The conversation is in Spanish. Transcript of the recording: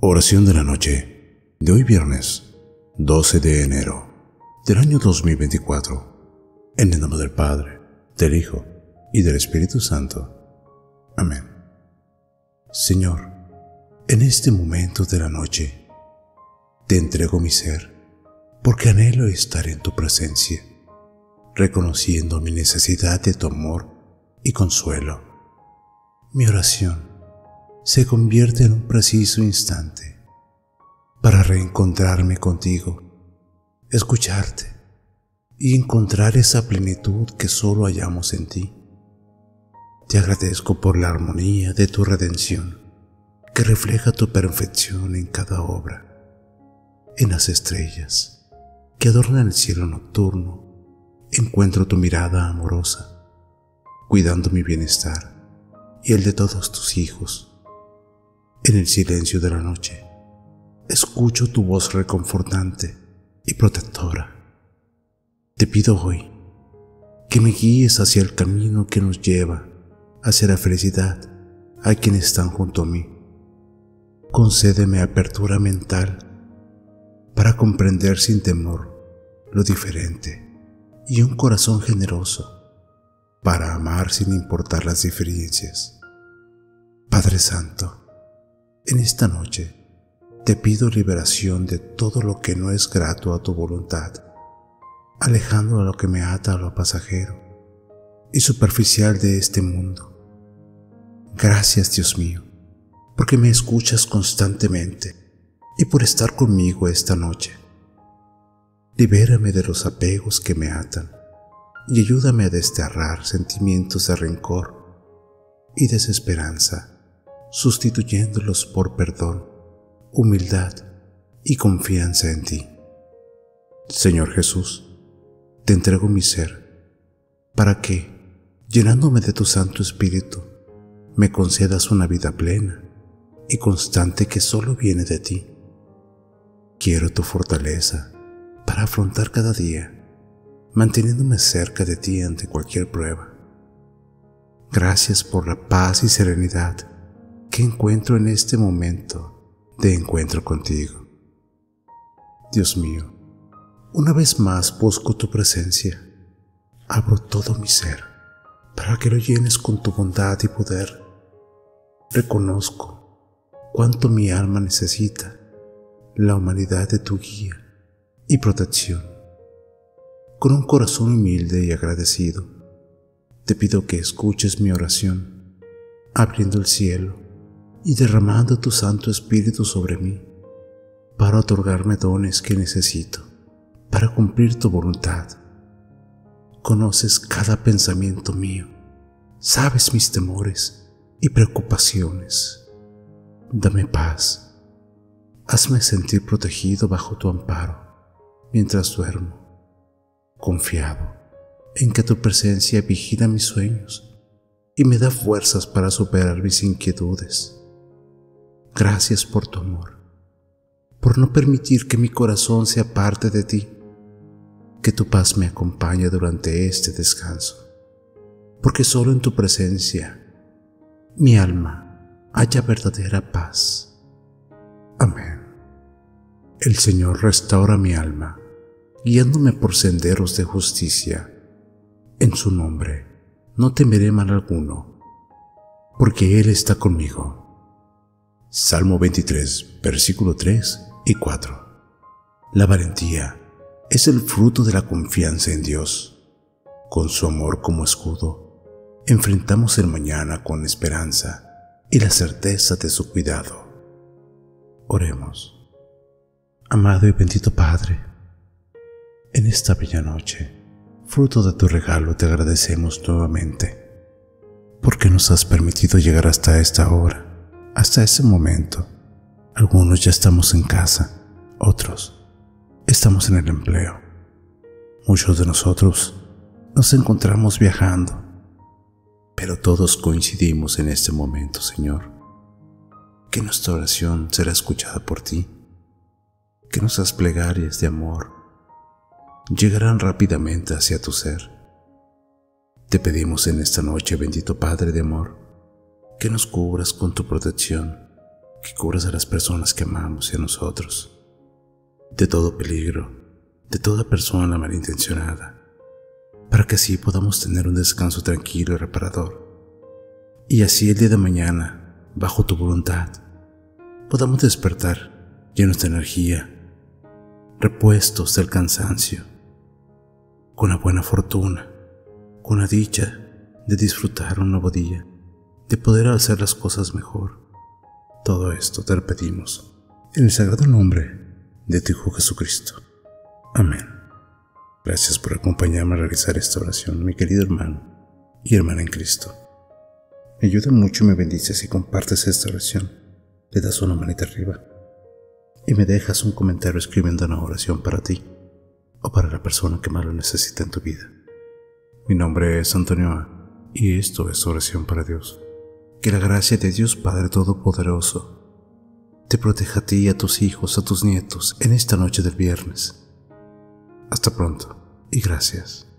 Oración de la noche de hoy viernes 12 de enero del año 2024. En el nombre del Padre, del Hijo y del Espíritu Santo. Amén. Señor, en este momento de la noche te entrego mi ser, porque anhelo estar en tu presencia, reconociendo mi necesidad de tu amor y consuelo. Mi oración se convierte en un preciso instante para reencontrarme contigo, escucharte y encontrar esa plenitud que solo hallamos en ti. Te agradezco por la armonía de tu redención, que refleja tu perfección en cada obra, en las estrellas que adornan el cielo nocturno. Encuentro tu mirada amorosa, cuidando mi bienestar y el de todos tus hijos. En el silencio de la noche, escucho tu voz reconfortante y protectora. Te pido hoy que me guíes hacia el camino que nos lleva hacia la felicidad a quienes están junto a mí. Concédeme apertura mental para comprender sin temor lo diferente y un corazón generoso para amar sin importar las diferencias. Padre Santo, en esta noche te pido liberación de todo lo que no es grato a tu voluntad, alejando a lo que me ata a lo pasajero y superficial de este mundo. Gracias, Dios mío, porque me escuchas constantemente y por estar conmigo esta noche. Libérame de los apegos que me atan y ayúdame a desterrar sentimientos de rencor y desesperanza, sustituyéndolos por perdón, humildad y confianza en ti. Señor Jesús, te entrego mi ser, para que, llenándome de tu Santo Espíritu, me concedas una vida plena y constante que solo viene de ti. Quiero tu fortaleza para afrontar cada día, manteniéndome cerca de ti ante cualquier prueba. Gracias por la paz y serenidad que encuentro en este momento de encuentro contigo. Dios mío, una vez más busco tu presencia. Abro todo mi ser para que lo llenes con tu bondad y poder. Reconozco cuánto mi alma necesita la humanidad de tu guía y protección. Con un corazón humilde y agradecido, te pido que escuches mi oración, abriendo el cielo y derramando tu Santo Espíritu sobre mí, para otorgarme dones que necesito para cumplir tu voluntad. Conoces cada pensamiento mío, sabes mis temores y preocupaciones. Dame paz, hazme sentir protegido bajo tu amparo mientras duermo, confiado en que tu presencia vigila mis sueños y me da fuerzas para superar mis inquietudes. Gracias por tu amor, por no permitir que mi corazón se aparte de ti. Que tu paz me acompañe durante este descanso, porque solo en tu presencia mi alma halla verdadera paz. Amén. El Señor restaura mi alma, guiándome por senderos de justicia. En su nombre no temeré mal alguno, porque Él está conmigo. Salmo 23, versículo 3 y 4. La valentía es el fruto de la confianza en Dios. Con su amor como escudo, enfrentamos el mañana con esperanza y la certeza de su cuidado. Oremos. Amado y bendito Padre, en esta bella noche, fruto de tu regalo, te agradecemos nuevamente, porque nos has permitido llegar hasta esta hora. Hasta ese momento, algunos ya estamos en casa, otros estamos en el empleo. Muchos de nosotros nos encontramos viajando, pero todos coincidimos en este momento, Señor, que nuestra oración será escuchada por ti, que nuestras plegarias de amor llegarán rápidamente hacia tu ser. Te pedimos en esta noche, bendito Padre de amor, que nos cubras con tu protección que cubras a las personas que amamos y a nosotros, de todo peligro, de toda persona malintencionada, para que así podamos tener un descanso tranquilo y reparador. Y así el día de mañana, bajo tu voluntad, podamos despertar llenos de energía, repuestos del cansancio, con la buena fortuna, con la dicha de disfrutar un nuevo día, de poder hacer las cosas mejor. Todo esto te lo pedimos en el sagrado nombre de tu Hijo Jesucristo. Amén. Gracias por acompañarme a realizar esta oración, mi querido hermano y hermana en Cristo. Me ayuda mucho y me bendices si compartes esta oración, le das una manita arriba y me dejas un comentario escribiendo una oración para ti o para la persona que más lo necesita en tu vida. Mi nombre es Antonio A. y esto es Oración para Dios. Que la gracia de Dios Padre Todopoderoso te proteja a ti, a tus hijos, a tus nietos en esta noche del viernes. Hasta pronto y gracias.